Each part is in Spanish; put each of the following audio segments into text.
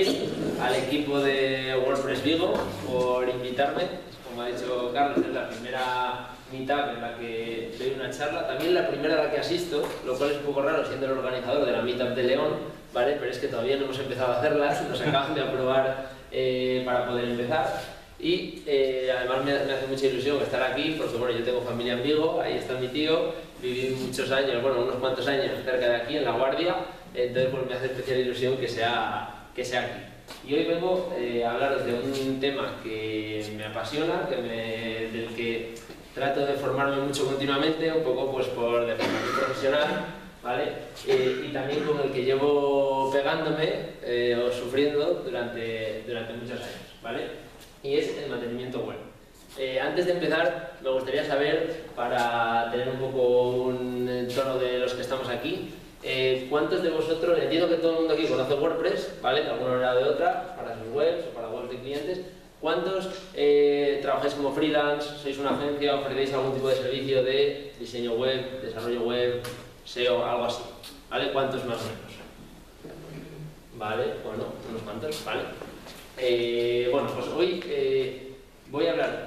Gil, al equipo de WordPress Vigo por invitarme. Como ha dicho Carlos, es la primera meetup en la que doy una charla, también la primera a la que asisto, lo cual es un poco raro siendo el organizador de la meetup de León, ¿vale? Pero es que todavía no hemos empezado a hacerlas, nos acaban de aprobar para poder empezar. Y además me hace mucha ilusión estar aquí, porque bueno, yo tengo familia en Vigo, ahí está mi tío, viví muchos años, bueno, unos cuantos años cerca de aquí, en La Guardia, entonces pues me hace especial ilusión que sea aquí. Y hoy vengo a hablaros de un tema que me apasiona, del que trato de formarme mucho continuamente, un poco pues por de formación profesional, ¿vale? Y también con el que llevo pegándome o sufriendo durante muchos años, ¿vale? Y es el mantenimiento web. Antes de empezar, me gustaría saber, para tener un poco un tono de los que estamos aquí, ¿cuántos de vosotros, entiendo que todo el mundo aquí conoce WordPress, ¿vale? De alguna manera o de otra, para sus webs o para webs de clientes. ¿Cuántos trabajáis como freelance, sois una agencia, ofrecéis algún tipo de servicio de diseño web, desarrollo web, SEO, algo así? ¿Vale? ¿Cuántos más o menos? Vale, bueno, unos cuantos, ¿vale? Bueno, pues hoy voy a hablar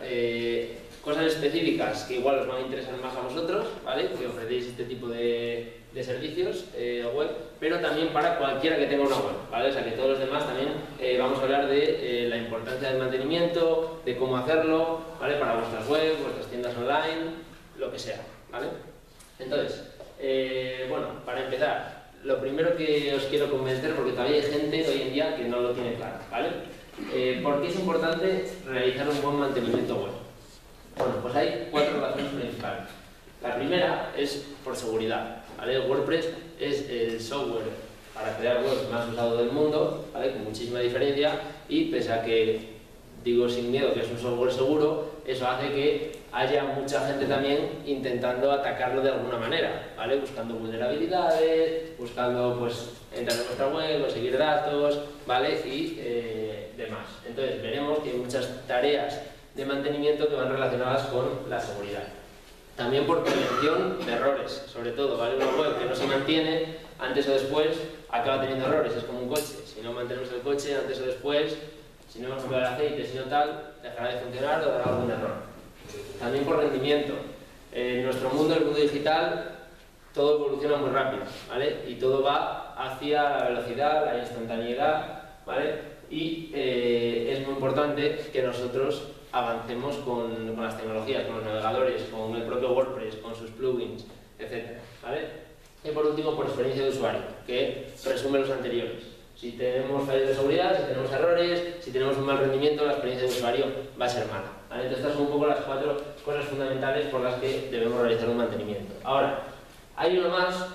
cosas específicas que igual os van a interesar más a vosotros, ¿vale? Que ofrecéis este tipo de servicios web, pero también para cualquiera que tenga una web, ¿vale? O sea que todos los demás también vamos a hablar de la importancia del mantenimiento, de cómo hacerlo, ¿vale? Para vuestras webs, vuestras tiendas online, lo que sea, ¿vale? Entonces, bueno, para empezar, lo primero que os quiero convencer, porque todavía hay gente hoy en día que no lo tiene claro, ¿vale? ¿Por qué es importante realizar un buen mantenimiento web? Bueno, pues hay 4 razones principales. La primera es por seguridad, ¿vale? WordPress es el software para crear webs más usado del mundo, ¿vale? Con muchísima diferencia, y pese a que digo sin miedo que es un software seguro, eso hace que haya mucha gente también intentando atacarlo de alguna manera, ¿vale? Buscando vulnerabilidades, buscando pues entrar en nuestra web, conseguir datos, ¿vale? Y demás. Entonces veremos que hay muchas tareas de mantenimiento que van relacionadas con la seguridad. También por prevención de errores, sobre todo, ¿vale? Una web que no se mantiene, antes o después acaba teniendo errores, es como un coche. Si no mantenemos el coche, antes o después, si no hemos cambiado el aceite, si no tal, dejará de funcionar o dará algún error. También por rendimiento. En nuestro mundo, el mundo digital, todo evoluciona muy rápido, ¿vale? Y todo va hacia la velocidad, la instantaneidad, ¿vale? Y es muy importante que nosotros avancemos con las tecnologías, con los navegadores, con el propio WordPress, con sus plugins, etc., ¿vale? Y por último, por experiencia de usuario, que resume los anteriores. Si tenemos fallos de seguridad, si tenemos errores, si tenemos un mal rendimiento, la experiencia de usuario va a ser mala, ¿vale? Entonces estas son un poco las 4 cosas fundamentales por las que debemos realizar un mantenimiento. Ahora, hay uno más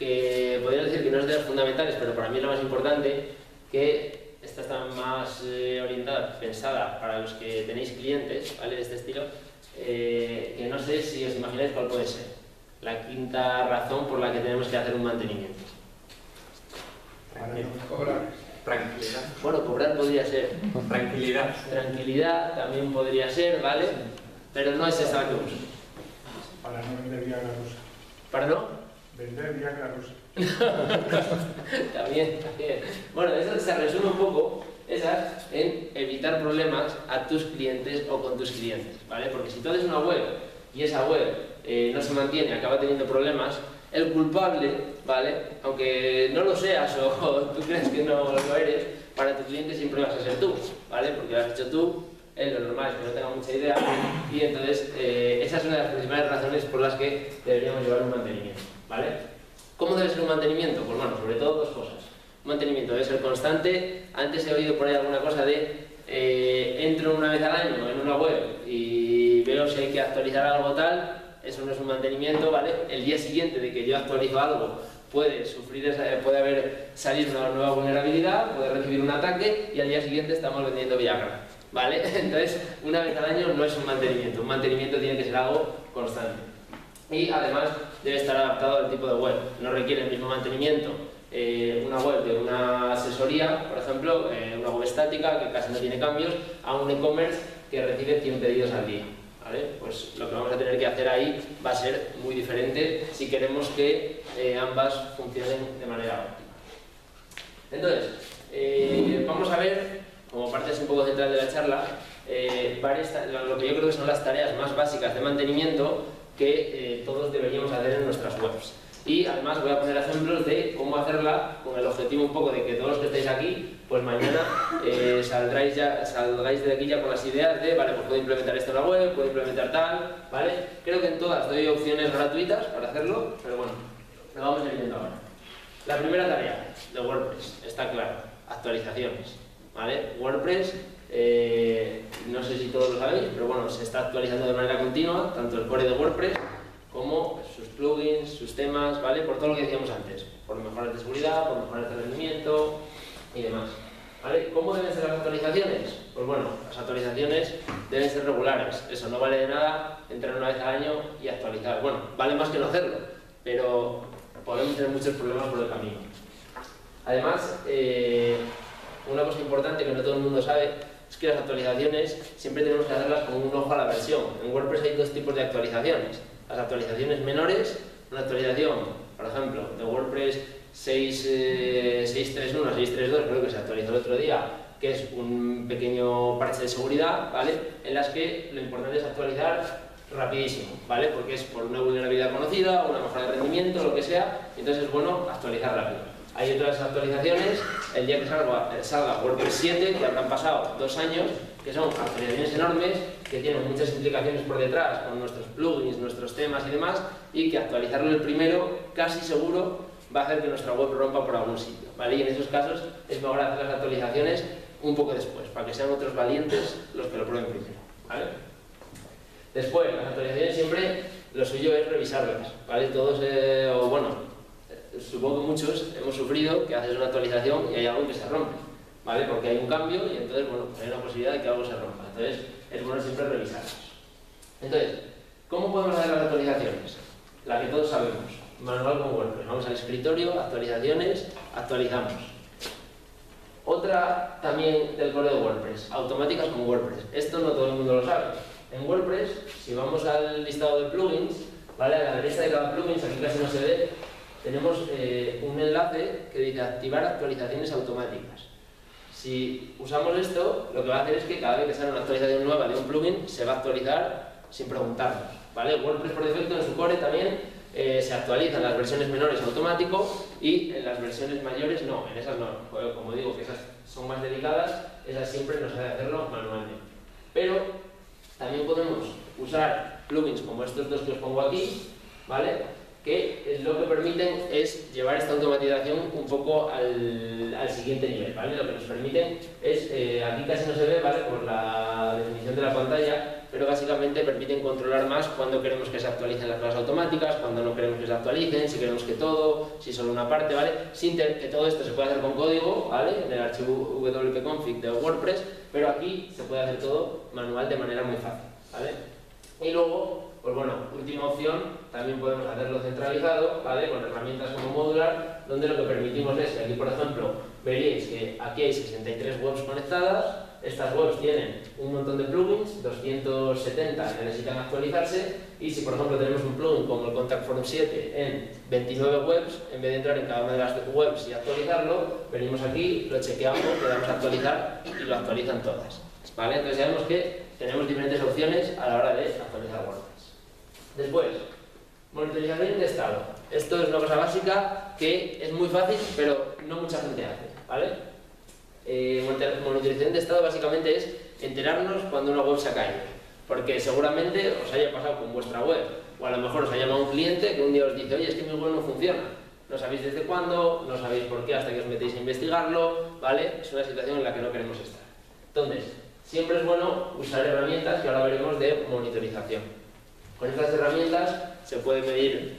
que podría decir que no es de las fundamentales, pero para mí es la más importante, que esta está más orientada, pensada para los que tenéis clientes, ¿vale? De este estilo, que no sé si os imagináis cuál puede ser. La 5ª razón por la que tenemos que hacer un mantenimiento. Cobrar. Tranquilidad. Bueno, cobrar podría ser. Tranquilidad. Tranquilidad también podría ser, ¿vale? Pero no es esa la que uso. Para no vender Viagra rusa. ¿Para no? Vender Viagra rusa. También. Bueno, eso se resume un poco, esas, en evitar problemas a tus clientes o con tus clientes, ¿vale? Porque si tú haces una web y esa web no se mantiene, acaba teniendo problemas, el culpable, ¿vale? Aunque no lo seas o tú crees que no lo eres, para tu cliente siempre vas a ser tú, ¿vale? Porque lo has hecho tú, él lo normal es que no tenga mucha idea, y entonces esa es una de las principales razones por las que deberíamos llevar un mantenimiento, ¿vale? ¿Cómo debe ser un mantenimiento? Pues bueno, sobre todo 2 cosas. Un mantenimiento debe ser constante. Antes he oído por ahí alguna cosa de entro una vez al año en una web y veo si hay que actualizar algo tal. Eso no es un mantenimiento, ¿vale? El día siguiente de que yo actualizo algo puede haber salido una nueva vulnerabilidad, puede recibir un ataque y al día siguiente estamos vendiendo Viagra, ¿vale? Entonces, una vez al año no es un mantenimiento tiene que ser algo constante. Y además debe estar adaptado al tipo de web, no requiere el mismo mantenimiento una web de una asesoría, por ejemplo, una web estática que casi no tiene cambios, a un e-commerce que recibe 100 pedidos al día, ¿vale? Pues lo que vamos a tener que hacer ahí va a ser muy diferente si queremos que ambas funcionen de manera óptima. Entonces, vamos a ver, como parte un poco central de la charla, lo que yo creo que son las tareas más básicas de mantenimiento que todos deberíamos hacer en nuestras webs. Y además voy a poner ejemplos de cómo hacerla con el objetivo un poco de que todos los que estáis aquí, pues mañana salgáis de aquí ya con las ideas de, vale, pues puedo implementar esto en la web, puedo implementar tal, ¿vale? Creo que en todas doy opciones gratuitas para hacerlo, pero bueno, lo vamos a ir viendo ahora. La primera tarea de WordPress, está claro, actualizaciones, ¿vale? WordPress, no sé si todos lo sabéis, pero bueno, se está actualizando de manera continua, tanto el core de WordPress como sus plugins, sus temas, ¿vale? Por todo lo que decíamos antes, por mejoras de seguridad, por mejoras de rendimiento y demás, ¿vale? ¿Cómo deben ser las actualizaciones? Pues bueno, las actualizaciones deben ser regulares, eso no vale de nada entrar una vez al año y actualizar. Bueno, vale más que no hacerlo, pero podemos tener muchos problemas por el camino. Además, una cosa importante que no todo el mundo sabe es que las actualizaciones siempre tenemos que hacerlas con un ojo a la versión. En WordPress hay dos tipos de actualizaciones. Las actualizaciones menores, una actualización, por ejemplo, de WordPress 6.3.1 a 6.3.2, creo que se actualizó el otro día, que es un pequeño parche de seguridad, ¿vale? En las que lo importante es actualizar rapidísimo, ¿vale? Porque es por una vulnerabilidad conocida, una mejora de rendimiento, lo que sea, entonces es bueno actualizar rápido. Hay otras actualizaciones, el día que salga WordPress 7, que habrán pasado 2 años, que son actualizaciones enormes, que tienen muchas implicaciones por detrás con nuestros plugins, nuestros temas y demás, y que actualizarlo el primero, casi seguro, va a hacer que nuestra web rompa por algún sitio, ¿vale? Y en esos casos es mejor hacer las actualizaciones un poco después, para que sean otros valientes los que lo prueben primero, ¿vale? Después, las actualizaciones siempre lo suyo es revisarlas, ¿vale? Todos, o bueno, supongo que muchos hemos sufrido que haces una actualización y hay algo que se rompe, ¿vale? Porque hay un cambio y entonces, bueno, pues hay una posibilidad de que algo se rompa. Entonces, es bueno siempre revisarlos. Entonces, ¿cómo podemos hacer las actualizaciones? La que todos sabemos, manual con WordPress. Vamos al escritorio, actualizaciones, actualizamos. Otra también del core de WordPress, automáticas con WordPress. Esto no todo el mundo lo sabe. En WordPress, si vamos al listado de plugins, ¿vale? A la derecha de cada plugin, aquí casi no se ve, tenemos un enlace que dice activar actualizaciones automáticas. Si usamos esto, lo que va a hacer es que cada vez que sale una actualización nueva de un plugin, se va a actualizar sin preguntarnos, ¿vale? WordPress por defecto en su core también se actualizan las versiones menores automático y en las versiones mayores no, en esas no. Como digo que esas son más delicadas, esas siempre nos ha de hacerlo manualmente. Pero también podemos usar plugins como estos dos que os pongo aquí, ¿vale? Que lo que permiten es llevar esta automatización un poco al siguiente nivel, ¿vale? Lo que nos permiten es, aquí casi no se ve, ¿vale? Por la definición de la pantalla, pero básicamente permiten controlar más cuándo queremos que se actualicen las cosas automáticas, cuándo no queremos que se actualicen, si queremos que todo, si solo una parte, ¿vale? Sin que todo esto se pueda hacer con código, ¿vale? En el archivo wp-config de WordPress, pero aquí se puede hacer todo manual de manera muy fácil, ¿vale? Y luego, pues bueno, última opción, también podemos hacerlo centralizado, ¿vale? Con herramientas como Modular, donde lo que permitimos es que aquí, por ejemplo, veríais que aquí hay 63 webs conectadas. Estas webs tienen un montón de plugins, 270 que necesitan actualizarse, y si por ejemplo tenemos un plugin como el Contact Form 7 en 29 webs, en vez de entrar en cada una de las webs y actualizarlo, venimos aquí, lo chequeamos, le damos a actualizar y lo actualizan todas, ¿vale? Entonces ya vemos que tenemos diferentes opciones a la hora de actualizar WordPress. Después, monitorización de estado. Esto es una cosa básica que es muy fácil, pero no mucha gente hace, ¿vale? Monitorización de estado básicamente es enterarnos cuando una web se ha caído, porque seguramente os haya pasado con vuestra web, o a lo mejor os ha llamado un cliente que un día os dice, oye, es que mi web no funciona, no sabéis desde cuándo, no sabéis por qué hasta que os metéis a investigarlo, ¿vale? Es una situación en la que no queremos estar. Entonces, siempre es bueno usar herramientas que ahora veremos de monitorización. Con estas herramientas se puede medir,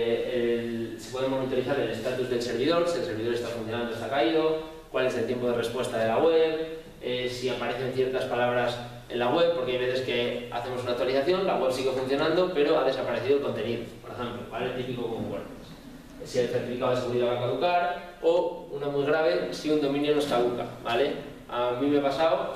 se puede monitorizar el estatus del servidor, si el servidor está funcionando o está caído, cuál es el tiempo de respuesta de la web, si aparecen ciertas palabras en la web, porque hay veces que hacemos una actualización, la web sigue funcionando, pero ha desaparecido el contenido, por ejemplo, ¿vale? Típico con WordPress. Si el certificado de seguridad va a caducar, o, una muy grave, si un dominio nos caduca, ¿vale? A mí me ha pasado,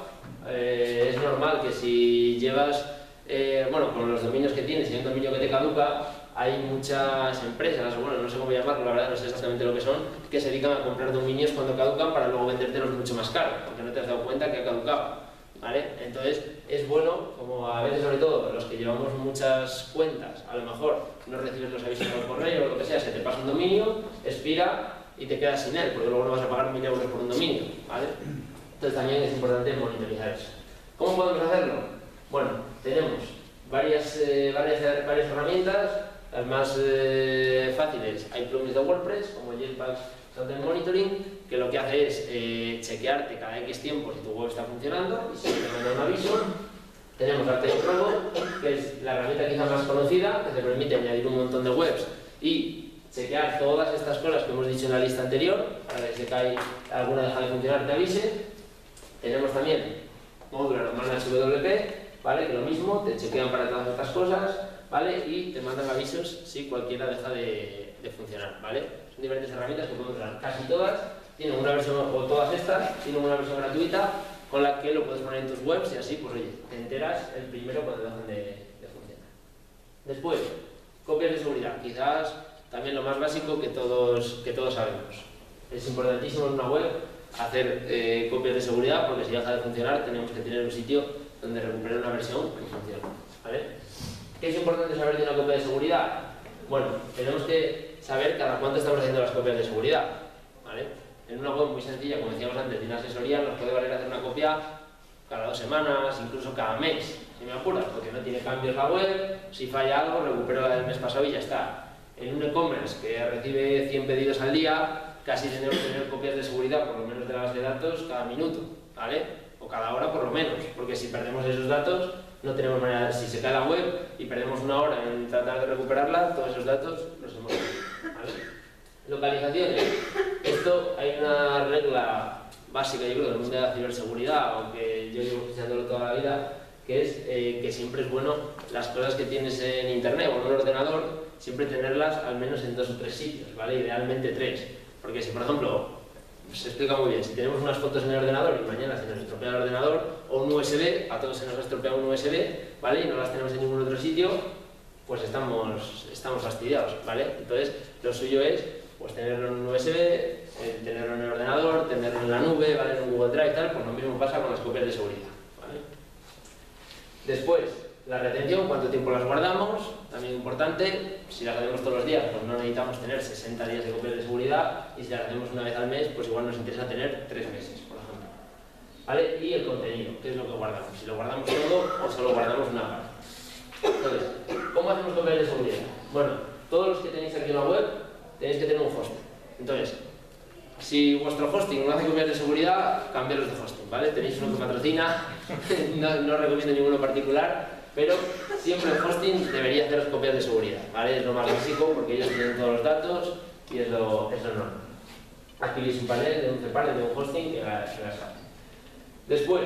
es normal que si llevas, bueno, con los dominios que tienes, si hay un dominio que te caduca, hay muchas empresas, bueno, no sé cómo llamarlo, la verdad no sé exactamente lo que son, que se dedican a comprar dominios cuando caducan para luego vendértelos mucho más caro, porque no te has dado cuenta que ha caducado, ¿vale? Entonces es bueno, como a veces sobre todo los que llevamos muchas cuentas, a lo mejor no recibes los avisos por correo o lo que sea, se te pasa un dominio, expira y te quedas sin él, porque luego no vas a pagar 1000 euros por un dominio, ¿vale? Entonces también es importante monitorizar eso. ¿Cómo podemos hacerlo? Bueno, tenemos varias herramientas. Las más fáciles, hay plugins de WordPress como Jetpack Content Monitoring, que lo que hace es chequearte cada X tiempo si tu web está funcionando y si te manda un aviso. Tenemos Artist Promo, que es la herramienta quizá más conocida, que te permite añadir un montón de webs y chequear todas estas cosas que hemos dicho en la lista anterior, para que si cae alguna deja de funcionar te avise. Tenemos también Modular o Manage WP, ¿vale? Que lo mismo, te chequean para todas estas cosas, ¿vale? Y te mandan avisos si cualquiera deja de funcionar, ¿vale? Son diferentes herramientas que podemos usar. Casi todas tienen una versión, o todas estas, tienen una versión gratuita con la que lo puedes poner en tus webs y así, pues oye, te enteras el primero cuando dejan de funcionar. Después, copias de seguridad. Quizás también lo más básico que todos sabemos. Es importantísimo en una web hacer copias de seguridad, porque si deja de funcionar tenemos que tener un sitio donde recuperar una versión que funcione, ¿vale? ¿Qué es importante saber de una copia de seguridad? Bueno, tenemos que saber cada cuánto estamos haciendo las copias de seguridad, ¿vale? En una web muy sencilla, como decíamos antes, de una asesoría, nos puede valer hacer una copia cada 2 semanas, incluso cada mes, si me apuras, porque no tiene cambios la web, si falla algo, recupero la del mes pasado y ya está. En un e-commerce que recibe 100 pedidos al día, casi tenemos que tener copias de seguridad, por lo menos de la base de datos, cada minuto, ¿vale? O cada hora por lo menos, porque si perdemos esos datos, no tenemos manera, si se cae la web y perdemos 1 hora en tratar de recuperarla, todos esos datos los hemos perdido, ¿vale? Localizaciones. Esto hay una regla básica, yo creo, del mundo de la ciberseguridad, aunque yo llevo escuchándolo toda la vida, que es que siempre es bueno las cosas que tienes en internet o en un ordenador, siempre tenerlas al menos en 2 o 3 sitios, ¿vale? Idealmente 3, porque si por ejemplo, se explica muy bien, si tenemos unas fotos en el ordenador y mañana se nos estropea el ordenador, o un USB, a todos se nos ha estropeado un USB, ¿vale? Y no las tenemos en ningún otro sitio, pues estamos fastidiados, ¿vale? Entonces, lo suyo es pues tenerlo en un USB, tenerlo en el ordenador, tenerlo en la nube, ¿vale? En un Google Drive y tal, pues lo mismo pasa con las copias de seguridad, ¿vale? Después, la retención, cuánto tiempo las guardamos, también importante. Si las hacemos todos los días, pues no necesitamos tener 60 días de copias de seguridad, y si las hacemos una vez al mes, pues igual nos interesa tener 3 meses, por ejemplo, ¿vale? Y el contenido, ¿qué es lo que guardamos? Si lo guardamos todo o solo guardamos una parte. Entonces, ¿cómo hacemos copias de seguridad? Bueno, todos los que tenéis aquí en la web tenéis que tener un hosting. Entonces, si vuestro hosting no hace copias de seguridad, cambiaros de hosting, ¿vale? Tenéis uno que patrocina, no recomiendo ninguno particular, pero siempre el hosting debería hacer copias de seguridad, ¿vale? Es lo más básico porque ellos tienen todos los datos y es lo normal. Adquirís un panel de un cPanel de un hosting que las hace. Después,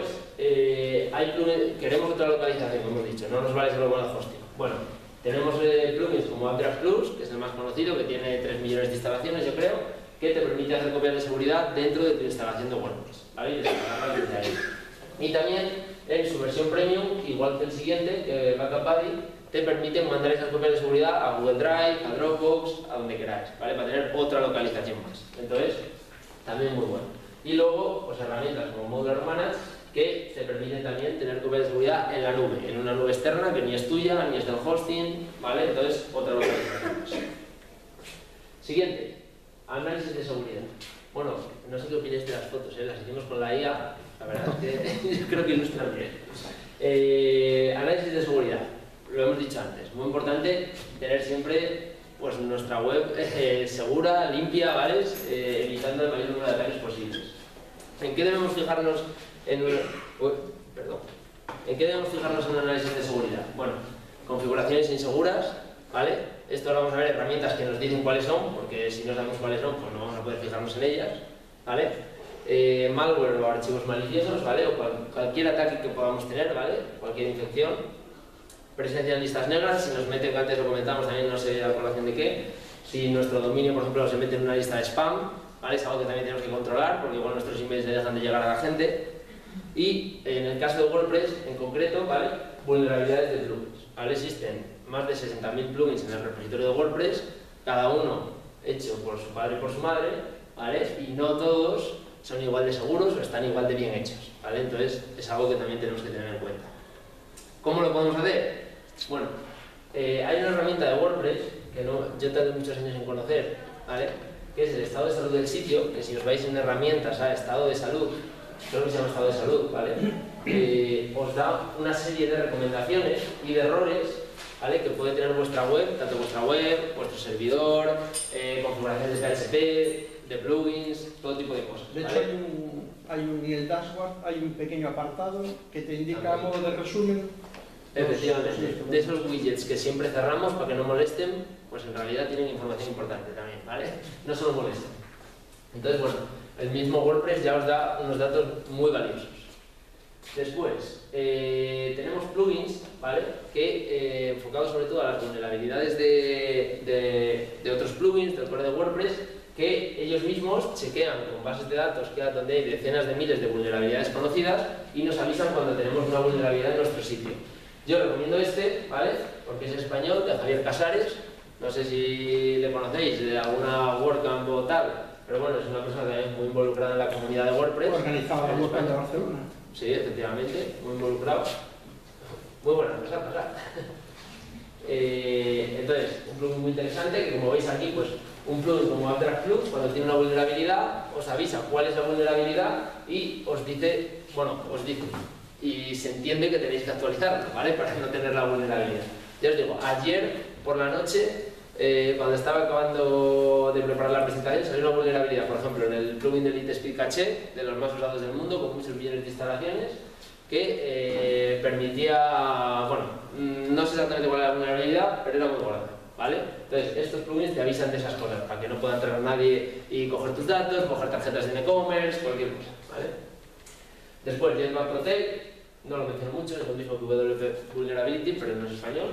queremos otra localización, como hemos dicho, no nos vale solo con el hosting. Bueno, tenemos plugins como AppDraft Plus, que es el más conocido, que tiene 3 millones de instalaciones, yo creo, que te permite hacer copias de seguridad dentro de tu instalación de WordPress, ¿vale? Y descargarlas desde ahí. Y también en su versión premium, igual que el siguiente, que Backup Buddy, te permite mandar esas copias de seguridad a Google Drive, a Dropbox, a donde queráis, ¿vale? Para tener otra localización más. Entonces, también muy bueno. Y luego, pues herramientas como Modular Manage, que te permiten también tener copias de seguridad en la nube, en una nube externa que ni es tuya, ni es del hosting, ¿vale? Entonces, otra localización más. Siguiente, análisis de seguridad. Bueno, no sé qué opináis de las fotos, las hicimos con la IA, la verdad es que yo creo que ilustran bien. Análisis de seguridad, lo hemos dicho antes, muy importante tener siempre pues, nuestra web segura, limpia, ¿vale? Evitando el mayor número de ataques posibles. ¿En qué debemos fijarnos en un análisis de seguridad? Bueno, configuraciones inseguras, ¿vale? Esto ahora vamos a ver herramientas que nos dicen cuáles son, porque si no sabemos cuáles son, pues no vamos a poder fijarnos en ellas, ¿vale? Malware o archivos maliciosos, ¿vale? O cualquier ataque que podamos tener, ¿vale? Cualquier infección. Presencia en listas negras, si nos meten, que antes lo comentamos, también no sé a colación de qué. Si nuestro dominio, por ejemplo, se mete en una lista de spam, ¿vale? Es algo que también tenemos que controlar, porque igual nuestros emails le dejan de llegar a la gente. Y en el caso de WordPress, en concreto, ¿vale? Vulnerabilidades de plugins, ¿vale? Existen más de 60.000 plugins en el repositorio de WordPress, cada uno hecho por su padre y por su madre, ¿vale? Y no todos son igual de seguros o están igual de bien hechos, ¿vale? Entonces es algo que también tenemos que tener en cuenta. ¿Cómo lo podemos hacer? Bueno, hay una herramienta de WordPress que yo tardé muchos años en conocer, ¿vale? Que es el estado de salud del sitio, que si os vais en herramientas a estado de salud, creo que se llama estado de salud, ¿vale? Os da una serie de recomendaciones y de errores, ¿vale? Que puede tener vuestra web, tanto vuestra web, vuestro servidor, configuraciones de PHP, de plugins, todo tipo de cosas, De ¿vale? hecho, en el dashboard hay un pequeño apartado que te indica a modo de resumen. Efectivamente, de esos widgets que siempre cerramos para que no molesten, pues en realidad tienen información importante también, ¿vale? No solo molesten. Entonces, bueno, el mismo WordPress ya os da unos datos muy valiosos. Después, tenemos plugins, ¿vale? Que enfocados sobre todo a las vulnerabilidades de otros plugins del core de WordPress, que ellos mismos chequean con bases de datos donde hay decenas de miles de vulnerabilidades conocidas y nos avisan cuando tenemos una vulnerabilidad en nuestro sitio. Yo recomiendo este, ¿vale? Porque es español, de Javier Casares. No sé si le conocéis de alguna WordCamp o tal, pero bueno, es una persona también muy involucrada en la comunidad de WordPress. Organizado en WordCamp de Barcelona. Sí, efectivamente, muy involucrado. Muy buena pasar. Entonces, un plugin muy interesante que, como veis aquí, pues un plugin como AppDraft Plus, cuando tiene una vulnerabilidad, os avisa cuál es la vulnerabilidad y os dice, y se entiende que tenéis que actualizarlo, ¿vale? Para no tener la vulnerabilidad. Ya os digo, ayer por la noche, cuando estaba acabando de preparar la presentación, salió una vulnerabilidad, por ejemplo, en el plugin de LiteSpeed Caché, de los más usados del mundo, con muchos millones de instalaciones, que permitía, bueno, no sé exactamente cuál era la vulnerabilidad, pero era muy gorda, ¿vale? Entonces, estos plugins te avisan de esas cosas, para que no pueda entrar nadie y coger tus datos, coger tarjetas de e-commerce, cualquier cosa, ¿vale? Después, Jetpack Protect, no lo menciono mucho, es lo mismo que WP Vulnerability, pero no es español.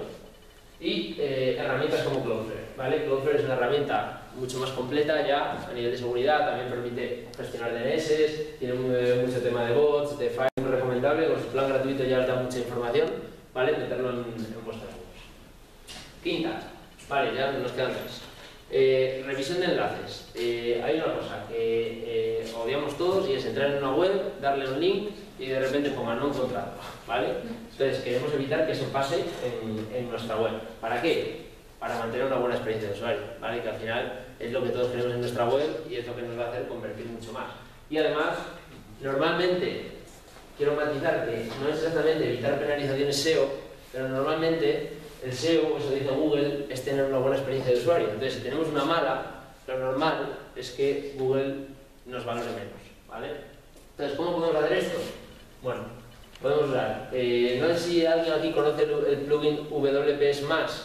Y herramientas como Cloudflare, ¿vale? Cloudflare es una herramienta mucho más completa ya a nivel de seguridad, también permite gestionar DNS, tiene mucho tema de bots, de files, muy recomendable, con su plan gratuito ya os da mucha información, ¿vale? Meterlo en vuestras webs. Quinta, vale, ya nos quedan tres. Revisión de enlaces. Hay una cosa que odiamos todos y es entrar en una web, darle un link y de repente pongan no encontrado, ¿vale? Entonces queremos evitar que eso pase en nuestra web. ¿Para qué? Para mantener una buena experiencia de usuario, ¿vale? Que al final es lo que todos queremos en nuestra web y es lo que nos va a hacer convertir mucho más. Y además, normalmente, quiero matizar que no es exactamente evitar penalizaciones SEO, pero normalmente el SEO, eso dice Google, es tener una buena experiencia de usuario. Entonces, si tenemos una mala, lo normal es que Google nos valore menos, ¿vale? Entonces, ¿cómo podemos hacer esto? Bueno, podemos usar, no sé si alguien aquí conoce el plugin WPS+,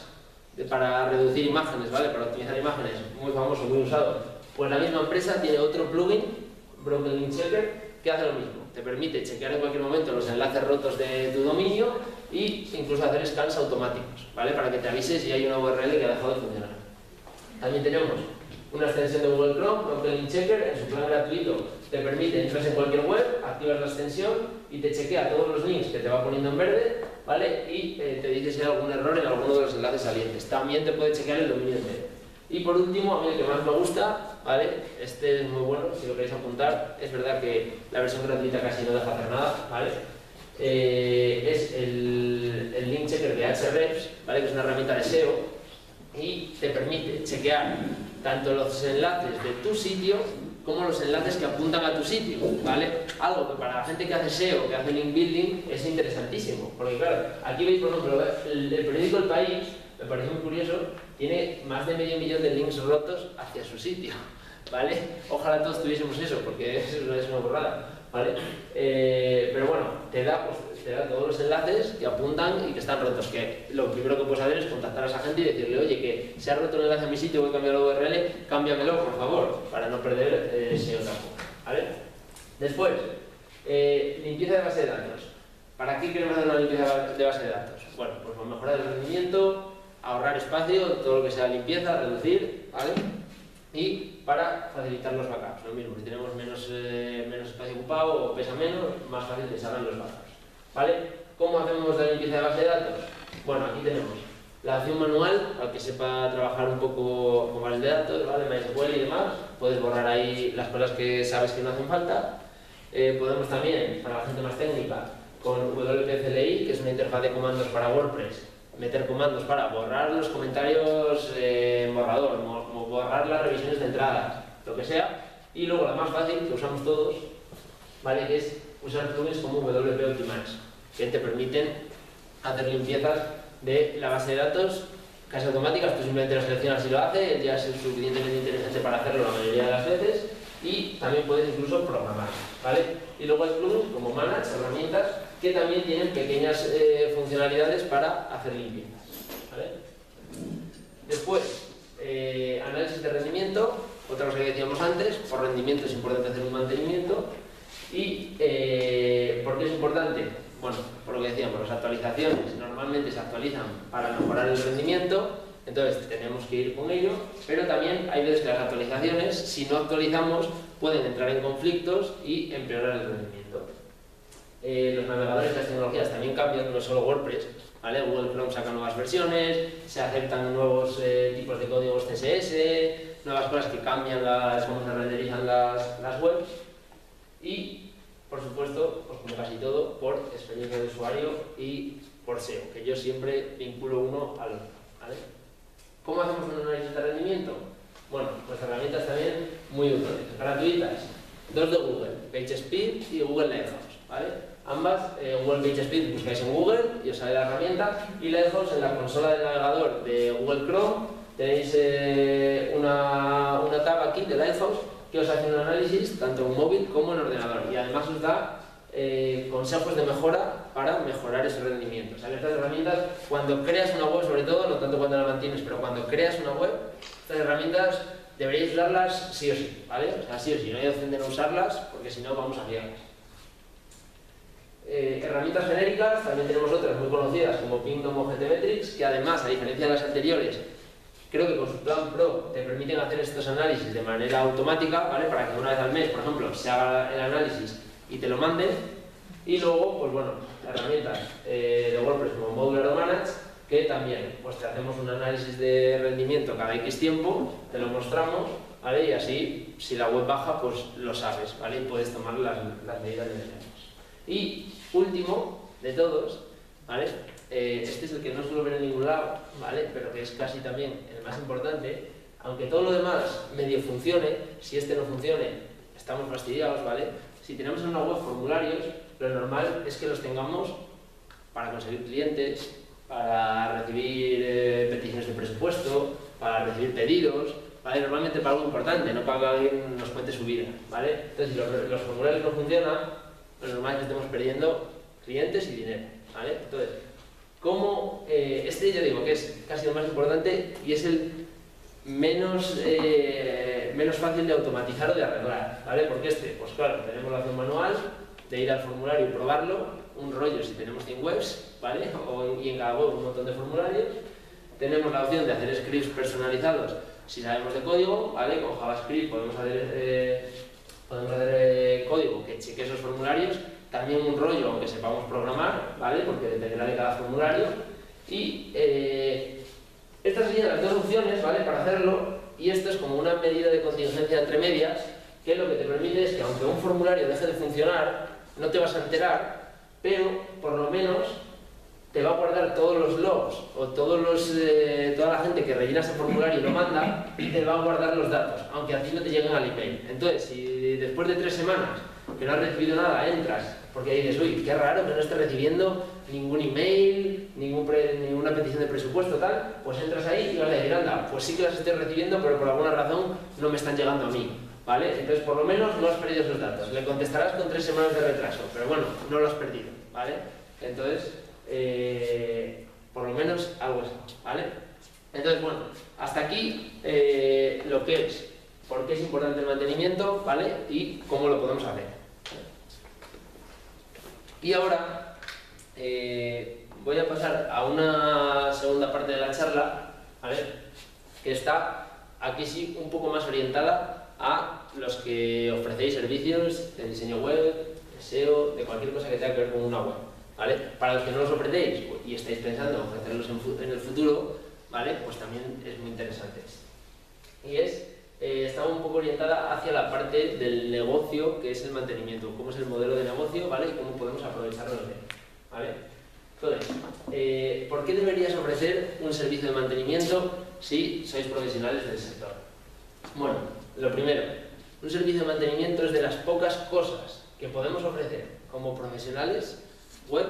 para reducir imágenes, ¿vale? Para optimizar imágenes, muy famoso, muy usado. Pues la misma empresa tiene otro plugin, Broken Link Checker, que hace lo mismo. Te permite chequear en cualquier momento los enlaces rotos de tu dominio e incluso hacer scans automáticos, ¿vale? Para que te avise si hay una URL que ha dejado de funcionar. También tenemos una extensión de Google Chrome, Broken Link Checker, en su plan gratuito te permite entrar en cualquier web, activas la extensión y te chequea todos los links que te va poniendo en verde, ¿vale? Y te dice si hay algún error en alguno de los enlaces salientes. También te puede chequear el dominio entero. Y por último, a mí el que más me gusta, ¿vale? Este es muy bueno, si lo queréis apuntar. Es verdad que la versión gratuita casi no deja hacer nada, ¿vale? Es el Link Checker de Ahrefs, ¿vale? Que es una herramienta de SEO y te permite chequear tanto los enlaces de tu sitio como los enlaces que apuntan a tu sitio, ¿vale? Algo que para la gente que hace SEO, que hace link building, es interesantísimo. Porque claro, aquí veis, por ejemplo, el periódico El País, me parece muy curioso, tiene más de medio millón de links rotos hacia su sitio, ¿vale? Ojalá todos tuviésemos eso, porque eso es una burrada, ¿vale? Pero bueno, te da todos los enlaces que apuntan y que están rotos, que lo primero que puedes hacer es contactar a esa gente y decirle, oye, que se ha roto el enlace a mi sitio, voy a cambiar la URL, cámbiamelo, por favor, para no perder ese tampoco, ¿vale? Después, limpieza de base de datos. ¿Para qué queremos hacer una limpieza de base de datos? Bueno, pues para mejorar el rendimiento, ahorrar espacio, todo lo que sea limpieza, reducir, ¿vale? Y para facilitar los backups, lo mismo, si tenemos menos espacio ocupado o pesa menos, más fácil que salgan los backups, ¿vale? ¿Cómo hacemos la limpieza de base de datos? Bueno, aquí tenemos La acción manual, al que sepa trabajar un poco con bases de datos, ¿vale? MySQL y demás, puedes borrar ahí las cosas que sabes que no hacen falta. Podemos también, para la gente más técnica, con WPCLI, que es una interfaz de comandos para WordPress, meter comandos para borrar los comentarios en borrador, borrar las revisiones de entradas, lo que sea. Y luego la más fácil, que usamos todos, ¿vale? Que es usar plugins como WP Optimize, que te permiten hacer limpiezas de la base de datos casi automáticas. Tú simplemente lo seleccionas y lo hace, él ya es suficientemente inteligente para hacerlo la mayoría de las veces, y también puedes incluso programar, ¿vale? Y luego hay plugins como Manage, herramientas que también tienen pequeñas funcionalidades para hacer limpiezas, ¿vale? Después, análisis de rendimiento, otra cosa que decíamos antes. Por rendimiento es importante hacer un mantenimiento. ¿Y por qué es importante? Bueno, por lo que decíamos, las actualizaciones normalmente se actualizan para mejorar el rendimiento, entonces tenemos que ir con ello, pero también hay veces que las actualizaciones, si no actualizamos, pueden entrar en conflictos y empeorar el rendimiento. Los navegadores y las tecnologías también cambian, no solo WordPress, ¿vale? Google Chrome saca nuevas versiones, se aceptan nuevos tipos de códigos CSS, nuevas cosas que cambian cómo se renderizan las webs, y por supuesto, pues como casi todo, por experiencia de usuario y por SEO, que yo siempre vinculo uno al otro, ¿vale? ¿Cómo hacemos un análisis de rendimiento? Bueno, pues herramientas también muy útiles, gratuitas, dos de Google, PageSpeed y Google Lighthouse, ¿vale? Ambas, Google PageSpeed buscáis en Google y os sale la herramienta, y Lighthouse en la consola del navegador de Google Chrome tenéis una tab aquí de Lighthouse que os hace un análisis tanto en móvil como en ordenador, y además os da consejos de mejora para mejorar ese rendimiento. O sea, estas herramientas, cuando creas una web, sobre todo, no tanto cuando la mantienes, pero cuando creas una web, estas herramientas deberíais usarlas sí o sí, ¿vale? O sea, sí o sí, no hay opción de no usarlas, porque si no vamos a liarlas. Herramientas genéricas, también tenemos otras muy conocidas como Pingdom o GTmetrix, que además, a diferencia de las anteriores, creo que con su plan Pro te permiten hacer estos análisis de manera automática, ¿vale? Para que una vez al mes, por ejemplo, se haga el análisis y te lo manden. Y luego, pues bueno, herramientas de WordPress como Modular o Manage, que también pues te hacemos un análisis de rendimiento cada X tiempo, te lo mostramos, ¿vale? Y así, si la web baja, pues lo sabes, ¿vale? Y puedes tomar las medidas necesarias. Y último de todos, ¿vale? Este es el que no suelo ver en ningún lado, ¿vale? Pero que es casi también el más importante. Aunque todo lo demás medio funcione, si este no funcione, estamos fastidiados, ¿vale? Si tenemos en una web formularios, lo normal es que los tengamos para conseguir clientes, para recibir peticiones de presupuesto, para recibir pedidos, ¿vale? Normalmente para algo importante, no para que alguien nos cuente su vida, ¿vale? Entonces, si los formularios no funcionan, lo normal es que estemos perdiendo clientes y dinero, ¿vale? Entonces, como este, yo digo que es casi lo más importante y es el menos fácil de automatizar o de arreglar, ¿vale? Porque este, pues claro, tenemos la opción manual de ir al formulario y probarlo, un rollo si tenemos 100 webs, ¿vale? Y en cada web un montón de formularios. Tenemos la opción de hacer scripts personalizados si sabemos de código, ¿vale? Con JavaScript podemos hacer código que cheque esos formularios. También un rollo, aunque sepamos programar, ¿vale? Porque dependerá de cada formulario. Y estas serían las dos opciones, ¿vale? Para hacerlo, y esto es como una medida de contingencia entre medias, que lo que te permite es que aunque un formulario deje de funcionar, no te vas a enterar, pero por lo menos te va a guardar todos los logs o toda la gente que rellena ese formulario y lo manda, y te va a guardar los datos, aunque a ti no te lleguen al email. Entonces, si después de 3 semanas que no has recibido nada, entras, porque dices, uy, qué raro que no esté recibiendo ningún email, ninguna petición de presupuesto, tal, pues entras ahí y vas a decir, anda, pues sí que las estoy recibiendo, pero por alguna razón no me están llegando a mí, ¿vale? Entonces, por lo menos no has perdido esos datos. Le contestarás con 3 semanas de retraso, pero bueno, no lo has perdido, ¿vale? Entonces, por lo menos algo es, ¿vale? Entonces, bueno, hasta aquí lo que es, por qué es importante el mantenimiento, ¿vale? Y cómo lo podemos hacer. Y ahora voy a pasar a una segunda parte de la charla, ¿vale? Que está aquí sí un poco más orientada a los que ofrecéis servicios de diseño web, de SEO, de cualquier cosa que tenga que ver con una web, ¿vale? Para los que no los ofrecéis y estáis pensando en ofrecerlos en el futuro, ¿vale? Pues también es muy interesante. Y está un poco orientada hacia la parte del negocio, que es el mantenimiento, cómo es el modelo de negocio, ¿vale? Y cómo podemos aprovecharlo de él, ¿vale? Entonces, ¿por qué deberías ofrecer un servicio de mantenimiento si sois profesionales del sector? Bueno, lo primero, un servicio de mantenimiento es de las pocas cosas que podemos ofrecer como profesionales web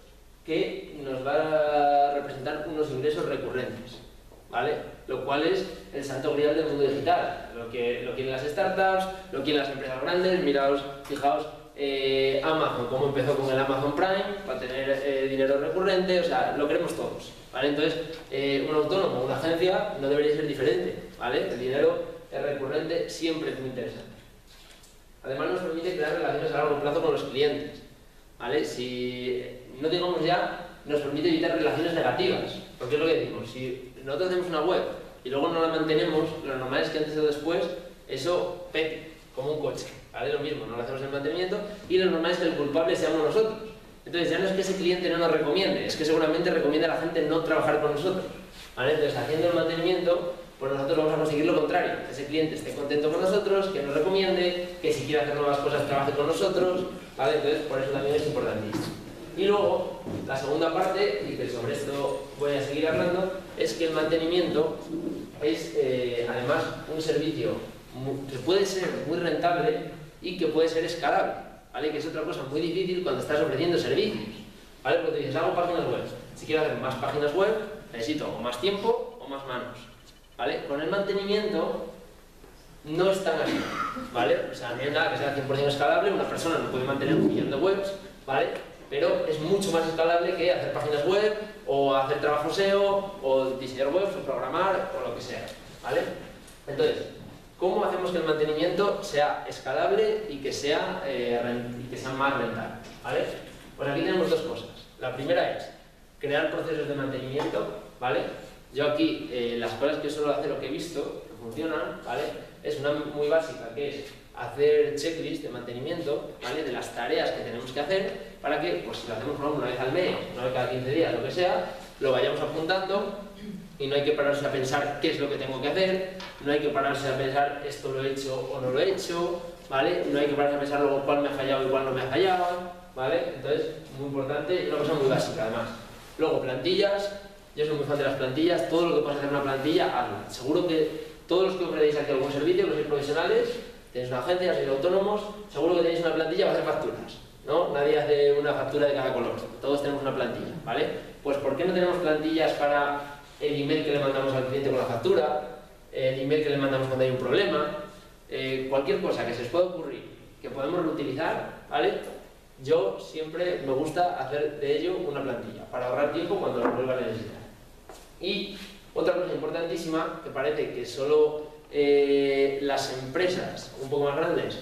que nos va a representar unos ingresos recurrentes, ¿vale? Lo cual es el santo grial del mundo digital. Lo quieren las startups, lo quieren las empresas grandes. Miraos, fijaos, Amazon, cómo empezó con el Amazon Prime para tener dinero recurrente, o sea, lo queremos todos, ¿vale? Entonces, un autónomo, una agencia, no debería ser diferente, ¿vale? El dinero recurrente siempre es muy interesante. Además, nos permite crear relaciones a largo plazo con los clientes, ¿vale? Si no digamos ya, nos permite evitar relaciones negativas, porque es lo que decimos, si nosotros hacemos una web y luego no la mantenemos, lo normal es que antes o después eso pete, como un coche, ¿vale? Lo mismo, no lo hacemos el mantenimiento y lo normal es que el culpable seamos nosotros. Entonces ya no es que ese cliente no nos recomiende, es que seguramente recomienda a la gente no trabajar con nosotros, ¿vale? Entonces haciendo el mantenimiento, pues nosotros vamos a conseguir lo contrario, que ese cliente esté contento con nosotros, que nos recomiende, que si quiere hacer nuevas cosas trabaje con nosotros, ¿vale? Entonces por eso también es importantísimo. Y luego, la segunda parte, y que sobre esto voy a seguir hablando, es que el mantenimiento es además un servicio que puede ser muy rentable y que puede ser escalable, ¿vale? Que es otra cosa muy difícil cuando estás ofreciendo servicios, ¿vale? Porque dices, hago páginas web. Si quiero hacer más páginas web, necesito o más tiempo o más manos, ¿vale? Con el mantenimiento no es tan así, ¿vale? O sea, no hay nada que sea 100% escalable, una persona no puede mantener 1.000.000 de webs, ¿vale? Pero es mucho más escalable que hacer páginas web, o hacer trabajo SEO, o diseñar webs, o programar, o lo que sea, ¿vale? Entonces, ¿cómo hacemos que el mantenimiento sea escalable y que sea más rentable, ¿vale? Pues aquí tenemos dos cosas. La primera es crear procesos de mantenimiento, ¿vale? Yo aquí, las cosas que suelo hacer o que he visto que funcionan, ¿vale? Es una muy básica, que es hacer checklist de mantenimiento, ¿vale? De las tareas que tenemos que hacer para que, pues si lo hacemos por ejemplo, una vez al mes, una vez cada 15 días, lo que sea, lo vayamos apuntando y no hay que pararse a pensar qué es lo que tengo que hacer, no hay que pararse a pensar esto lo he hecho o no lo he hecho, ¿vale? No hay que pararse a pensar luego cuál me ha fallado y cuál no me ha fallado, ¿vale? Entonces, muy importante y una cosa muy básica además. Luego, plantillas. Yo soy muy fan de las plantillas, todo lo que puedas hacer en una plantilla, hazlo. Seguro que todos los que ofrecéis aquí algún servicio, que sois profesionales, tenéis una agencia, sois autónomos, seguro que tenéis una plantilla para hacer facturas, ¿no? Nadie hace una factura de cada color, todos tenemos una plantilla, ¿vale? Pues ¿por qué no tenemos plantillas para el email que le mandamos al cliente con la factura, el email que le mandamos cuando hay un problema, cualquier cosa que se os pueda ocurrir, que podemos reutilizar, ¿vale? Yo siempre me gusta hacer de ello una plantilla, para ahorrar tiempo cuando lo vuelva a necesitar. Y otra cosa importantísima, que parece que solo las empresas un poco más grandes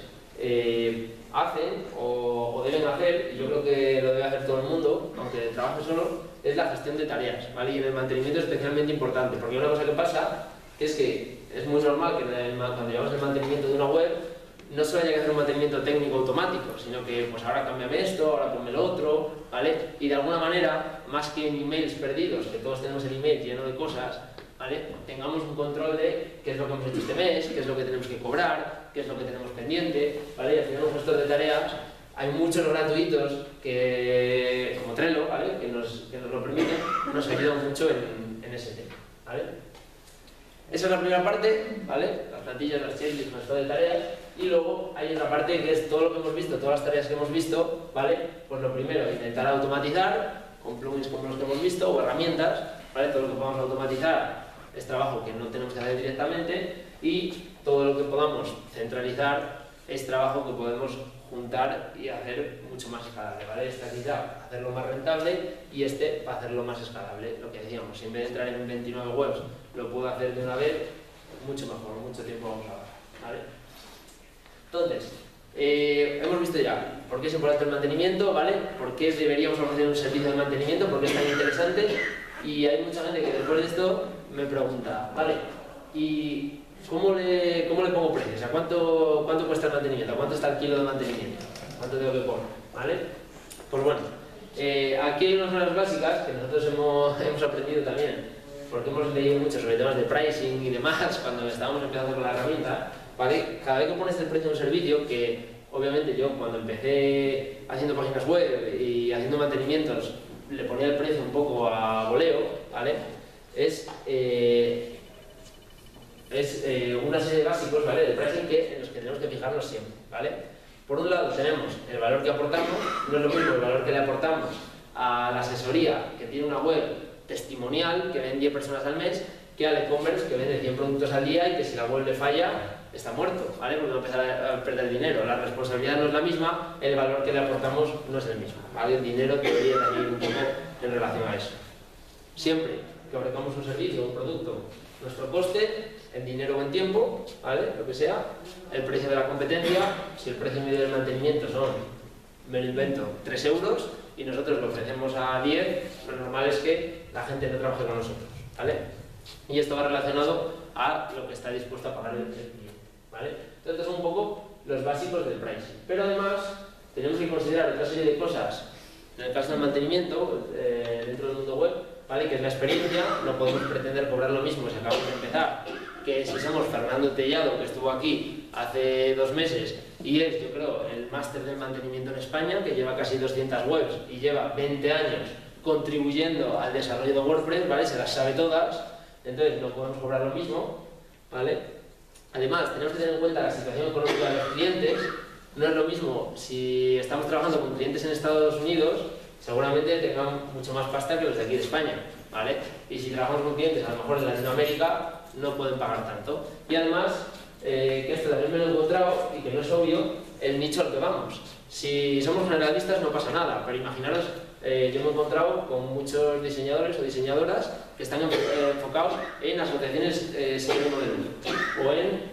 hacen o deben hacer, y yo creo que lo debe hacer todo el mundo, aunque trabaje solo, es la gestión de tareas, ¿vale? Y en el mantenimiento es especialmente importante, porque una cosa que pasa es que es muy normal que cuando llevamos el mantenimiento de una web no solo haya que hacer un mantenimiento técnico automático, sino que pues ahora cámbiame esto, ahora ponme lo otro, ¿vale? Y de alguna manera, más que en emails perdidos, que todos tenemos el email lleno de cosas, ¿vale? Tengamos un control de qué es lo que hemos hecho este mes, qué es lo que tenemos que cobrar, qué es lo que tenemos pendiente, ¿vale? Y al final un gestor de tareas, hay muchos gratuitos que, como Trello, ¿vale? que nos lo permiten, nos ayudan mucho en ese tema, ¿vale? Esa es la primera parte, ¿vale? Las plantillas, las checklists, el gestor de tareas. Y luego hay otra parte que es todo lo que hemos visto, todas las tareas que hemos visto, ¿vale? Pues lo primero, intentar automatizar con plugins como los que hemos visto o herramientas, ¿vale? Todo lo que podamos automatizar es trabajo que no tenemos que hacer directamente y todo lo que podamos centralizar es trabajo que podemos juntar y hacer mucho más escalable, ¿vale? Esta quizá hacerlo más rentable y este para hacerlo más escalable, lo que decíamos, si en vez de entrar en 29 webs lo puedo hacer de una vez, mucho mejor, mucho tiempo vamos a dar, ¿vale? Entonces, hemos visto ya por qué es importante el mantenimiento, ¿vale? Por qué deberíamos ofrecer un servicio de mantenimiento, por qué es tan interesante. Y hay mucha gente que después de esto me pregunta, ¿vale? ¿Y cómo le pongo precio? O sea, ¿cuánto cuesta el mantenimiento? ¿Cuánto está el kilo de mantenimiento? ¿Cuánto tengo que poner? ¿Vale? Pues bueno, Aquí hay unas cosas básicas que nosotros hemos aprendido también, porque hemos leído mucho sobre temas de pricing y demás cuando estábamos empezando con la herramienta, ¿vale? Cada vez que pones el precio de un servicio, que obviamente yo cuando empecé haciendo páginas web y haciendo mantenimientos le ponía el precio un poco a voleo, ¿vale? Es una serie de básicos, ¿vale? De pricing en los que tenemos que fijarnos siempre, ¿vale? Por un lado tenemos el valor que aportamos, no es lo mismo el valor que le aportamos a la asesoría que tiene una web testimonial que ven 10 personas al mes que al e-commerce que vende 100 productos al día y que si la web le falla está muerto, ¿vale? Porque va a empezar a perder dinero. La responsabilidad no es la misma, el valor que le aportamos no es el mismo, ¿vale? El dinero debería también ir un poco en relación a eso. Siempre que ofrezcamos un servicio o un producto, nuestro coste en dinero o en tiempo, ¿vale? Lo que sea, el precio de la competencia, si el precio medio del mantenimiento son, me lo invento, 3 euros y nosotros lo ofrecemos a 10, lo normal es que la gente no trabaje con nosotros, ¿vale? Y esto va relacionado a lo que está dispuesto a pagar el cliente, ¿vale? Entonces son un poco los básicos del pricing. Pero además tenemos que considerar otra serie de cosas, en el caso del mantenimiento, dentro del mundo web, ¿vale? Que es la experiencia. No podemos pretender cobrar lo mismo si acabamos de empezar que si somos Fernando Tellado, que estuvo aquí hace 2 meses y es, yo creo, el máster del mantenimiento en España, que lleva casi 200 webs y lleva 20 años contribuyendo al desarrollo de WordPress, ¿vale? Se las sabe todas, entonces no podemos cobrar lo mismo, ¿vale? Además, tenemos que tener en cuenta la situación económica de los clientes. No es lo mismo si estamos trabajando con clientes en Estados Unidos, seguramente tengan mucho más pasta que los de aquí de España, ¿vale? Y si trabajamos con clientes a lo mejor de Latinoamérica, no pueden pagar tanto. Y además, que esto también me lo he encontrado y que no es obvio, el nicho al que vamos. Si somos generalistas no pasa nada, pero imaginaros, yo me he encontrado con muchos diseñadores o diseñadoras que están enfocados en asociaciones sin ánimo de lucro o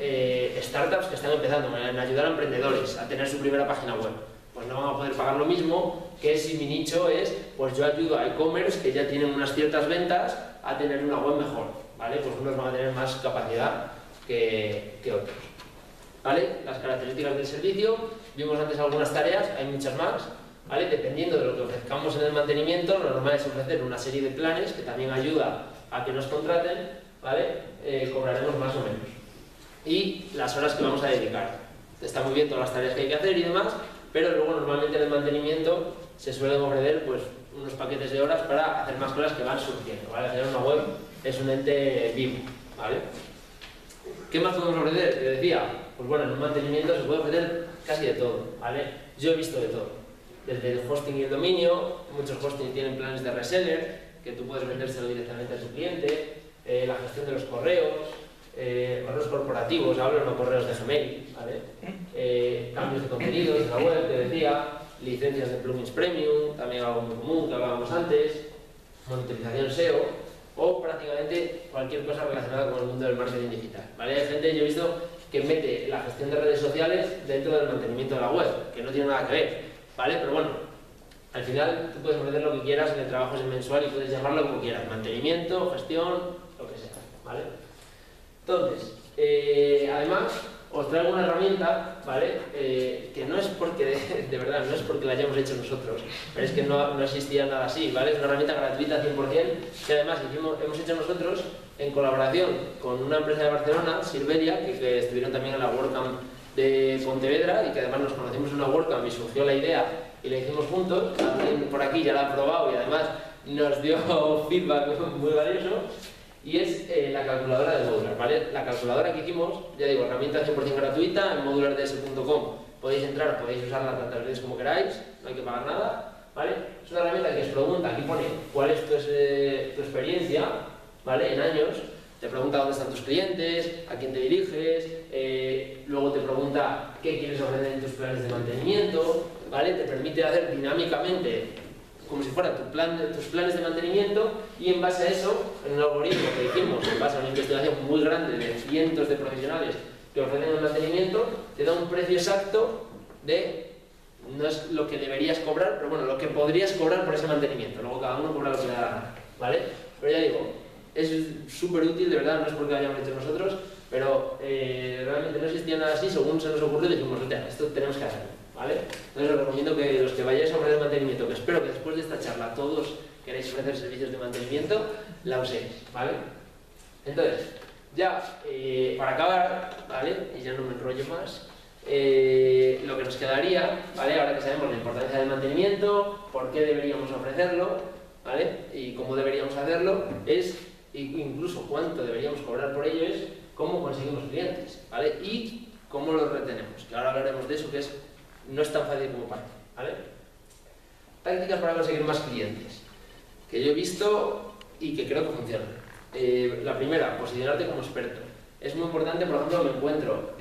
en startups que están empezando, en ayudar a emprendedores a tener su primera página web. Pues no van a poder pagar lo mismo que si mi nicho es, pues yo ayudo a e-commerce que ya tienen unas ciertas ventas a tener una web mejor, ¿vale? Pues unos van a tener más capacidad que otros, ¿vale? Las características del servicio, vimos antes algunas tareas, hay muchas más, ¿vale? Dependiendo de lo que ofrezcamos en el mantenimiento, lo normal es ofrecer una serie de planes que también ayuda a que nos contraten, ¿vale? Cobraremos más o menos. Y las horas que vamos a dedicar. Está muy bien todas las tareas que hay que hacer y demás, pero luego normalmente en el mantenimiento se suelen ofrecer pues unos paquetes de horas para hacer más cosas que van surgiendo, ¿vale? Hacer una web es un ente vivo, ¿vale? ¿Qué más podemos ofrecer? Te decía, pues bueno, en un mantenimiento se puede ofrecer casi de todo, ¿vale? Yo he visto de todo, desde el hosting y el dominio. Muchos hosting tienen planes de reseller, que tú puedes vendérselo directamente a tu cliente, la gestión de los correos corporativos, hablo, no correos de Gmail, ¿vale? Cambios de contenidos en la web, te decía, licencias de plugins premium, también algo muy común que hablábamos antes, monitorización SEO, o prácticamente cualquier cosa relacionada con el mundo del marketing digital, ¿vale? Hay gente, yo he visto, que mete la gestión de redes sociales dentro del mantenimiento de la web, que no tiene nada que ver, ¿vale? Pero bueno, al final tú puedes ofrecer lo que quieras, en el trabajo es mensual y puedes llamarlo como quieras, mantenimiento, gestión, lo que sea, ¿vale? Entonces, además, os traigo una herramienta, ¿vale? Que no es porque, de verdad, no es porque la hayamos hecho nosotros, pero es que no existía nada así, ¿vale? Es una herramienta gratuita 100%, que además hemos hecho nosotros en colaboración con una empresa de Barcelona, Silveria, que estuvieron también en la WordCamp de Pontevedra y que además nos conocimos en una WordCamp y surgió la idea y la hicimos juntos. Alguien por aquí ya la ha probado y además nos dio feedback muy valioso. Y es la calculadora de Modular, ¿vale? La calculadora que hicimos, ya digo, herramienta 100% gratuita, en modulards.com podéis entrar, podéis usarla tantas veces como queráis, no hay que pagar nada, ¿vale? Es una herramienta que os pregunta, aquí pone cuál es tu experiencia, ¿vale? En años, te pregunta dónde están tus clientes, a quién te diriges, luego te pregunta qué quieres ofrecer en tus planes de mantenimiento, ¿vale? Te permite hacer dinámicamente como si fuera tus planes de mantenimiento y en base a eso, en un algoritmo que hicimos, en base a una investigación muy grande de cientos de profesionales que ofrecen el mantenimiento, te da un precio exacto de, no es lo que deberías cobrar, pero bueno, lo que podrías cobrar por ese mantenimiento. Luego cada uno cobra lo que le da la gana, ¿vale? Pero ya digo, es súper útil, de verdad, no es porque lo hayamos hecho nosotros, pero realmente no existía nada así, según se nos ocurrió dijimos, esto tenemos que hacerlo, ¿vale? ¿vale? Entonces os recomiendo que los que vayáis a ofrecer mantenimiento, que espero que después de esta charla todos queráis ofrecer servicios de mantenimiento, la uséis, ¿vale? Entonces, ya para acabar, ¿vale? Y ya no me enrollo más, lo que nos quedaría, ¿vale? Ahora que sabemos la importancia del mantenimiento, por qué deberíamos ofrecerlo, ¿vale? Y cómo deberíamos hacerlo, es incluso cuánto deberíamos cobrar por ello, es cómo conseguimos clientes, ¿vale? Y cómo los retenemos, que ahora hablaremos de eso, que no es tan fácil como parece, ¿vale? Tácticas para conseguir más clientes, que yo he visto y que creo que funcionan. La primera, posicionarte como experto. Es muy importante, por ejemplo, me encuentro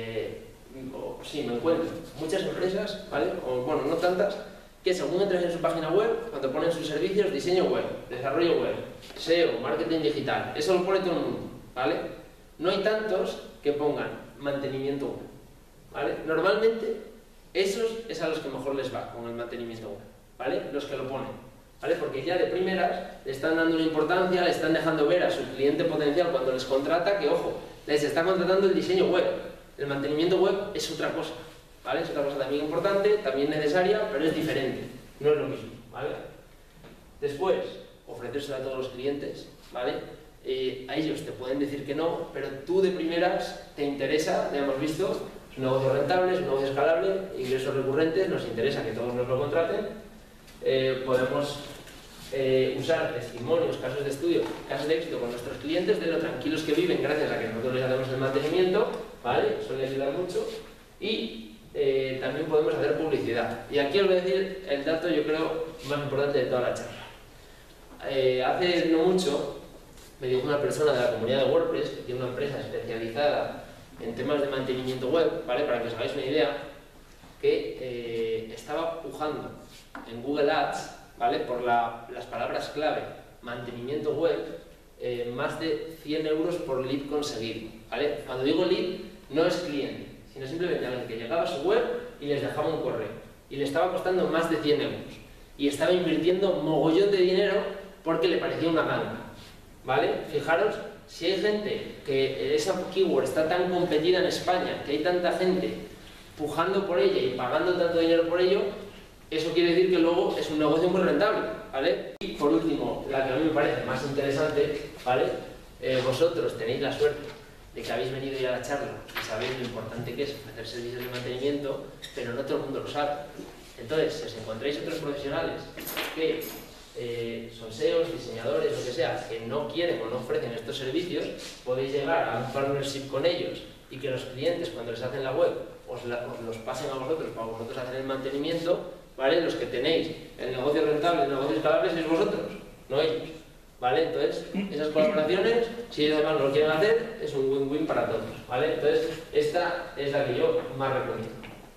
muchas empresas, ¿vale? O bueno, no tantas, que según entras en su página web, cuando ponen sus servicios, diseño web, desarrollo web, SEO, marketing digital, eso lo pone todo el mundo, ¿vale? No hay tantos que pongan mantenimiento web, ¿vale? Normalmente, esos es a los que mejor les va con el mantenimiento web, ¿vale? Los que lo ponen, ¿vale? Porque ya de primeras le están dando una importancia, le están dejando ver a su cliente potencial cuando les contrata que, ojo, les está contratando el diseño web. El mantenimiento web es otra cosa, ¿vale? Es otra cosa también importante, también necesaria, pero es diferente, no es lo mismo, ¿vale? Después, ofrecérselo a todos los clientes, ¿vale? A ellos te pueden decir que no, pero tú de primeras te interesa, ya hemos visto, es un negocio rentable, es un negocio escalable, ingresos recurrentes, nos interesa que todos nos lo contraten. Podemos usar testimonios, casos de estudio, casos de éxito con nuestros clientes, de lo tranquilos que viven gracias a que nosotros les hacemos el mantenimiento, ¿vale? Eso les ayuda mucho. Y también podemos hacer publicidad. Y aquí os voy a decir el dato, yo creo, más importante de toda la charla. Hace no mucho me dijo una persona de la comunidad de WordPress, que tiene una empresa especializada en temas de mantenimiento web, ¿vale? Para que os hagáis una idea, que estaba pujando en Google Ads, ¿vale? Por las palabras clave mantenimiento web, más de 100 euros por lead conseguido, ¿vale? Cuando digo lead, no es cliente, sino simplemente alguien que llegaba a su web y les dejaba un correo. Y le estaba costando más de 100 euros. Y estaba invirtiendo mogollón de dinero porque le parecía una ganga, ¿vale? Fijaros, si hay gente que esa keyword está tan competida en España, que hay tanta gente pujando por ella y pagando tanto dinero por ello, eso quiere decir que luego es un negocio muy rentable, ¿vale? Y por último, la que a mí me parece más interesante, ¿vale? Vosotros tenéis la suerte de que habéis venido ya a la charla y sabéis lo importante que es ofrecer servicios de mantenimiento, pero no todo el mundo lo sabe. Entonces, si os encontráis otros profesionales que son SEOs, diseñadores, lo que sea, que no quieren o no ofrecen estos servicios, podéis llegar a un partnership con ellos y que los clientes, cuando les hacen la web, os los pasen a vosotros para vosotros hacer el mantenimiento, ¿vale? Los que tenéis el negocio rentable, el negocio escalable, sois vosotros, no ellos, ¿vale? Entonces, esas colaboraciones, si ellos además lo quieren hacer, es un win-win para todos, ¿vale? Entonces, esta es la que yo más recomiendo.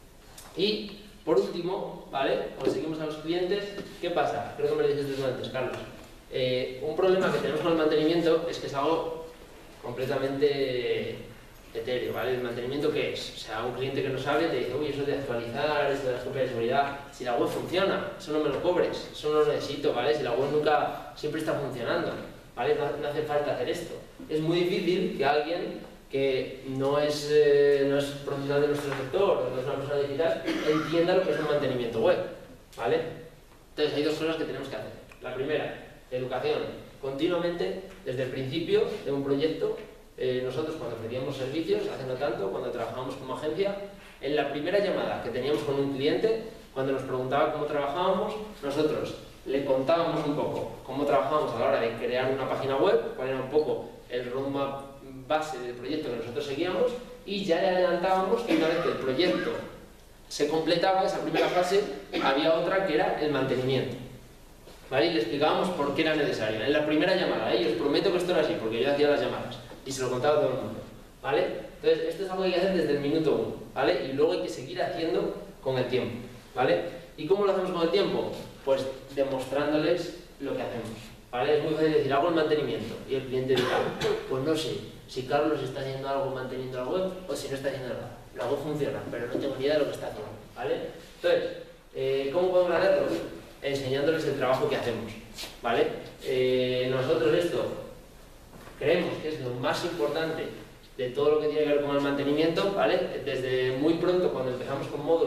Y, por último, ¿vale? Conseguimos a los clientes, ¿qué pasa? Creo que me lo dijiste tú antes, Carlos. Un problema que tenemos con el mantenimiento es que es algo completamente etéreo, ¿vale? ¿El mantenimiento qué es? O sea, un cliente que no sabe te dice, uy, eso de actualizar, eso de las copias de seguridad, si la web funciona, eso no me lo cobres, eso no lo necesito, ¿vale? Si la web nunca, siempre está funcionando, ¿vale? No hace falta hacer esto. Es muy difícil que alguien que no es profesional de nuestro sector, o no es una persona digital, entienda lo que es un mantenimiento web, ¿vale? Entonces hay dos cosas que tenemos que hacer. La primera, educación. Continuamente, desde el principio de un proyecto, nosotros cuando ofrecíamos servicios, hace no tanto, cuando trabajábamos como agencia, en la primera llamada que teníamos con un cliente, cuando nos preguntaba cómo trabajábamos, nosotros le contábamos un poco cómo trabajábamos a la hora de crear una página web, cuál era un poco el roadmap base del proyecto que nosotros seguíamos, y ya le adelantábamos que una vez que el proyecto se completaba, esa primera fase, había otra que era el mantenimiento, ¿vale? Y le explicábamos por qué era necesario. En la primera llamada, y os prometo que esto era así, porque yo hacía las llamadas, y se lo contaba a todo el mundo, ¿vale? Entonces, esto es algo que hay que hacer desde el minuto 1, ¿vale? Y luego hay que seguir haciendo con el tiempo, ¿vale? ¿Y cómo lo hacemos con el tiempo? Pues demostrándoles lo que hacemos, ¿vale? Es muy fácil decir, hago el mantenimiento, y el cliente dirá, pues no sé si Carlos está haciendo algo manteniendo la web o si no está haciendo nada. La web funciona, pero no tengo ni idea de lo que está haciendo, ¿vale? Entonces, ¿cómo podemos hacerlo? Enseñándoles el trabajo que hacemos, ¿vale? Nosotros esto creemos que es lo más importante de todo lo que tiene que ver con el mantenimiento, ¿vale? Desde muy pronto, cuando empezamos con Modular,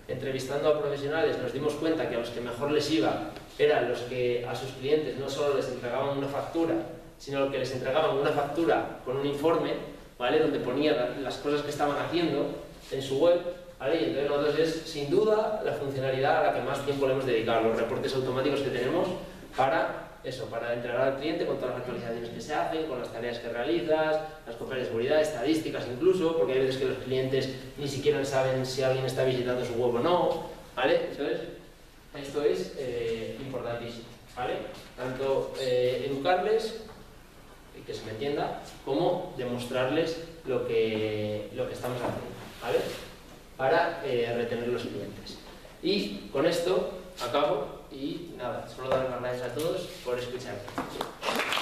entrevistando a profesionales nos dimos cuenta que a los que mejor les iba eran los que a sus clientes no solo les entregaban una factura, sino que les entregaban una factura con un informe, ¿vale? Donde ponían las cosas que estaban haciendo en su web, ¿vale? Y entonces nosotros es sin duda la funcionalidad a la que más tiempo le hemos dedicado, los reportes automáticos que tenemos para eso, para entregar al cliente con todas las actualizaciones que se hacen, con las tareas que realizas, las copias de seguridad, estadísticas incluso, porque hay veces que los clientes ni siquiera saben si alguien está visitando su web o no, ¿vale? Entonces, esto es importantísimo, ¿vale? Tanto educarles, que se me entienda, como demostrarles lo que estamos haciendo, ¿vale? Para retener los clientes. Y con esto acabo y nada, solo dar las gracias a todos por escucharme.